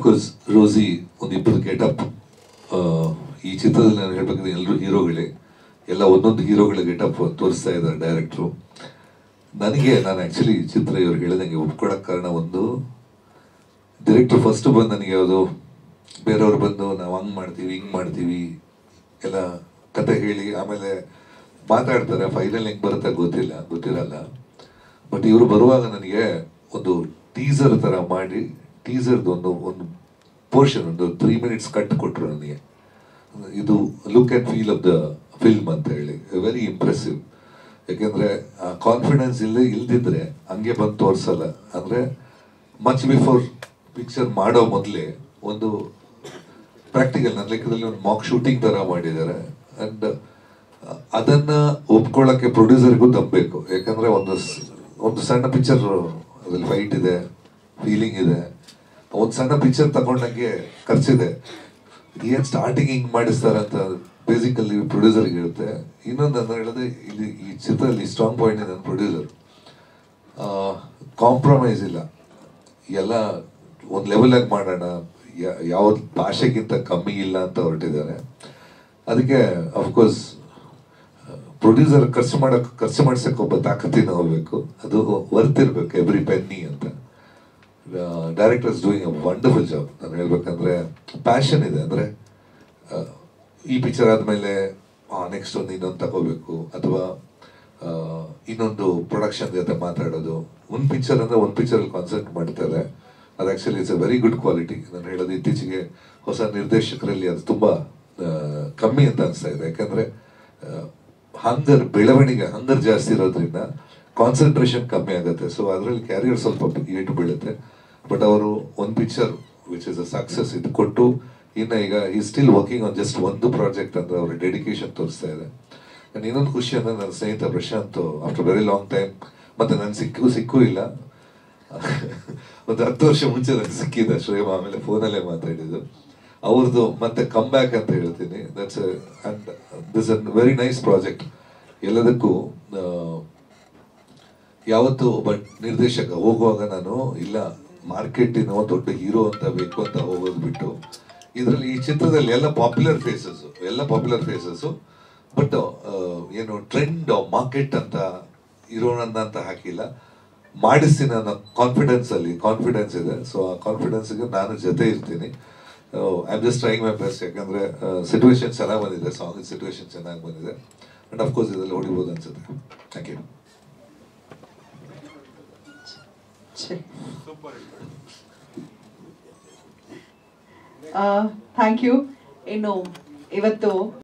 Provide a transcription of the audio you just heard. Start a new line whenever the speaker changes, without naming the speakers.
Course ರೋಸಿ ಒಂದಿಬ್ಬರು getup ಈ ಚಿತ್ರದಲ್ಲಿ ನಾನು ಹೇಳ್ಬೇಕಂದ್ರೆ ಎಲ್ಲರೂ ಹೀರೋಗಳೇ, ಎಲ್ಲ ಒಂದೊಂದು ಹೀರೋಗಳ ಗೆಟಪ್ ತೋರಿಸ್ತಾ ಇದ್ದಾರೆ ಡೈರೆಕ್ಟ್ರು. ನನಗೆ ನಾನು ಆ್ಯಕ್ಚುಲಿ ಚಿತ್ರ ಇವ್ರು ಹೇಳಿದಂಗೆ ಒಪ್ಕೊಳ್ಳೋಕೆ ಕಾರಣ, ಒಂದು ಡೈರೆಕ್ಟ್ರು ಫಸ್ಟ್ ಬಂದು ನನಗೆ ಯಾವುದು ಬೇರೆಯವ್ರು ಬಂದು ನಾವು ಹಂಗೆ ಮಾಡ್ತೀವಿ ಹಿಂಗೆ ಮಾಡ್ತೀವಿ ಎಲ್ಲ ಕತೆ ಹೇಳಿ ಆಮೇಲೆ ಮಾತಾಡ್ತಾರೆ, ಫೈನಲ್ ಹೆಂಗೆ ಬರುತ್ತೆ ಗೊತ್ತಿರಲ್ಲ. ಬಟ್ ಇವರು ಬರುವಾಗ ನನಗೆ ಒಂದು ಟೀಸರ್ ಥರ ಮಾಡಿ, ಟೀಸರ್ದು ಒಂದು ಪೋರ್ಷನ್ ಒಂದು 3 minutes ಕಟ್ ಕೊಟ್ಟರು ನನಗೆ. ಇದು look and feel of the film ಅಂತ ಹೇಳಿ ವೆರಿ ಇಂಪ್ರೆಸಿವ್. ಯಾಕೆಂದರೆ ಕಾನ್ಫಿಡೆನ್ಸ್ ಇಲ್ದಿದ್ರೆ ಹಂಗೆ ಬಂದು ತೋರಿಸಲ್ಲ. ಅಂದರೆ ಮಚ್ ಬಿಫೋರ್ ಪಿಕ್ಚರ್ ಮಾಡೋ ಮೊದಲೇ ಒಂದು ಪ್ರಾಕ್ಟಿಕಲ್, ನನ್ನ ಲೆಕ್ಕದಲ್ಲಿ ಒಂದು ಮಾಕ್ ಶೂಟಿಂಗ್ ಥರ ಮಾಡಿದ್ದಾರೆ. ಆ್ಯಂಡ್ ಅದನ್ನು ಒಪ್ಕೊಳ್ಳೋಕ್ಕೆ ಪ್ರೊಡ್ಯೂಸರ್ಗೂ ತಂಬೇಕು. ಯಾಕಂದರೆ ಒಂದು ಸಣ್ಣ ಪಿಕ್ಚರ್, ಅದ್ರಲ್ಲಿ ಫೈಟ್ ಇದೆ, ಫೀಲಿಂಗ್ ಇದೆ. ಒಂದು ಸಣ್ಣ ಪಿಕ್ಚರ್ ತಗೊಂಡಂಗೆ ಖರ್ಚಿದೆ. ಏನು ಸ್ಟಾರ್ಟಿಂಗ್ ಹಿಂಗೆ ಮಾಡಿಸ್ತಾರಂತ ಬೇಸಿಕಲ್ಲಿ ಪ್ರೊಡ್ಯೂಸರ್ಗೆ ಇರುತ್ತೆ. ಇನ್ನೊಂದು ನಾನು ಹೇಳಿದೆ, ಇಲ್ಲಿ ಈ ಚಿತ್ರದಲ್ಲಿ ಸ್ಟ್ರಾಂಗ್ ಪಾಯಿಂಟ್ ನನ್ನ ಪ್ರೊಡ್ಯೂಸರ್, ಕಾಂಪ್ರಮೈಸ್ ಇಲ್ಲ, ಎಲ್ಲ ಒಂದು ಲೆವೆಲಾಗಿ ಮಾಡೋಣ, ಯಾವ ಭಾಷೆಗಿಂತ ಕಮ್ಮಿ ಇಲ್ಲ ಅಂತ ಹೊರಟಿದ್ದಾರೆ. ಅದಕ್ಕೆ ಅಫ್ಕೋರ್ಸ್ ಪ್ರೊಡ್ಯೂಸರ್ ಖರ್ಚು ಮಾಡ್ಸಕ್ಕೆ ಒಬ್ಬ ತಾಕತ್ತಿನ ಹೋಗ್ಬೇಕು, ಅದು ವರ್ತಿರ್ಬೇಕು ಎವ್ರಿ ಪೆನ್ನಿ ಅಂತ. Director is doing a wonderful job. ನಾನು ಹೇಳ್ಬೇಕಂದ್ರೆ ಪ್ಯಾಷನ್ ಇದೆ. ಅಂದರೆ ಈ ಪಿಕ್ಚರ್ ಆದಮೇಲೆ ನೆಕ್ಸ್ಟ್ ಇನ್ನೊಂದು ತಗೋಬೇಕು, ಅಥವಾ ಇನ್ನೊಂದು ಪ್ರೊಡಕ್ಷನ್ ಜೊತೆ ಮಾತಾಡೋದು. ಒಂದು ಪಿಕ್ಚರ್ ಅಂದರೆ ಒಂದು ಪಿಕ್ಚರಲ್ಲಿ ಕಾನ್ಸಂಟ್ರೇಟ್ ಮಾಡ್ತಾರೆ. ಅದು actually it's a very good quality. ನಾನು ಹೇಳೋದು ಇತ್ತೀಚೆಗೆ ಹೊಸ ನಿರ್ದೇಶಕರಲ್ಲಿ ಅದು ತುಂಬ ಕಮ್ಮಿ ಅಂತ ಅನಿಸ್ತಾ ಇದೆ. ಯಾಕಂದರೆ ಬೆಳವಣಿಗೆ ಹಂಗರ್ ಜಾಸ್ತಿ ಇರೋದ್ರಿಂದ ಕಾನ್ಸಂಟ್ರೇಷನ್ ಕಮ್ಮಿ ಆಗುತ್ತೆ. ಸೊ ಅದರಲ್ಲಿ ಕ್ಯಾರಿಯರ್ ಸ್ವಲ್ಪ ಏಟು ಬೀಳುತ್ತೆ. ಬಟ್ ಅವರು ಒಂದು picture which is a success ಇದು ಕೊಟ್ಟು, ಇನ್ನು ಈಗ ಈ ಸ್ಟಿಲ್ ವರ್ಕಿಂಗ್ ಆನ್ ಜಸ್ಟ್ ಒಂದು ಪ್ರಾಜೆಕ್ಟ್ ಅಂದರೆ ಅವ್ರ ಡೆಡಿಕೇಶನ್ ತೋರಿಸ್ತಾ ಇದೆ. ನಾನು ಇನ್ನೊಂದು ಖುಷಿ ಅಂದರೆ ನನ್ನ ಸ್ನೇಹಿತ Prashanth after very long time, ಮತ್ತು ನಾನು ಸಿಕ್ಕೂ ಇಲ್ಲ, ಒಂದು 10 ವರ್ಷ ಮುಂಚೆ ನನಗೆ ಸಿಕ್ಕಿದ್ದ ಶ್ರೇಮ, ಆಮೇಲೆ ಫೋನಲ್ಲೇ ಮಾತಾಡಿದ್ದು. ಅವ್ರದ್ದು ಮತ್ತೆ ಕಮ್ ಬ್ಯಾಕ್ ಅಂತ ಹೇಳ್ತೀನಿ. That's and this a very nice project. ಎಲ್ಲದಕ್ಕೂ ಯಾವತ್ತು ಒಬ್ಬ ನಿರ್ದೇಶಕ ಹೋಗುವಾಗ ನಾನು ಇಲ್ಲ ಮಾರ್ಕೆಟಿನ ದೊಡ್ಡ ಹೀರೋ ಅಂತ ಬೇಕು ಅಂತ ಹೋಗೋದು ಬಿಟ್ಟು, ಇದರಲ್ಲಿ ಈ ಚಿತ್ರದಲ್ಲಿ ಎಲ್ಲ ಪಾಪ್ಯುಲರ್ ಫೇಸಸ್ಸು, ಬಟ್ ಏನು ಟ್ರೆಂಡ್ ಮಾರ್ಕೆಟ್ ಅಂತ ಇರೋಣ ಅಂತ ಹಾಕಿಲ್ಲ, ಮಾಡಿಸ್ತೀನಿ ಅನ್ನೋ ಕಾನ್ಫಿಡೆನ್ಸ್ ಇದೆ. ಸೊ ಆ ಕಾನ್ಫಿಡೆನ್ಸ್ಗೆ ನಾನು ಜೊತೆ ಇರ್ತೀನಿ. I am just trying my best. ಯಾಕಂದರೆ ಸಿಚುವೇಶನ್ ಚೆನ್ನಾಗಿ ಬಂದಿದೆ, ಸಾಂಗ್ ಸಿಚುವೇಶನ್ ಚೆನ್ನಾಗಿ ಬಂದಿದೆ. ಆ್ಯಂಡ್ ಅಫ್ಕೋರ್ಸ್ ಇದರಲ್ಲಿ ಹೊಡಿಬೋದು ಅನ್ಸುತ್ತೆ. Thank you.
Thank you. ಇನ್ನು ಇವತ್ತು